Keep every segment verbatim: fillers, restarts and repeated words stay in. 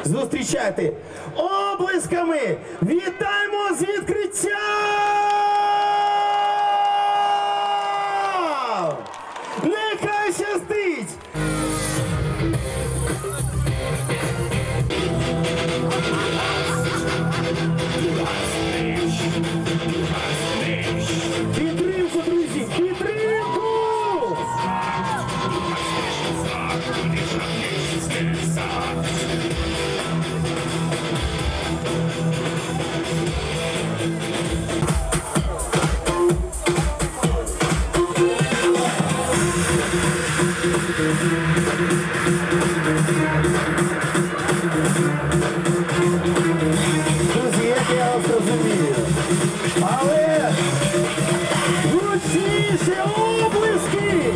зустрічати оплесками. Вітаємо з відкриттям! Нехай щастить! Підтримку, друзі, підтримку! Друзі, як я вас розумію, але гучніше оплески!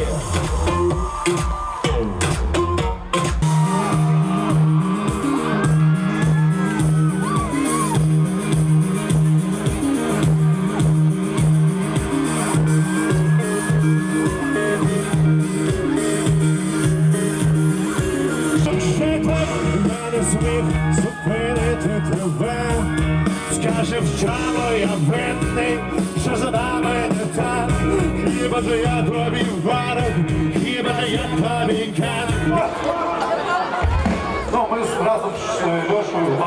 Я не зміг зупинити тебе. Скажи, в чому я винний, що за нами не так. Хіба же я тобі варив, хіба же я тобі кет. Ну, ми разом з Льошою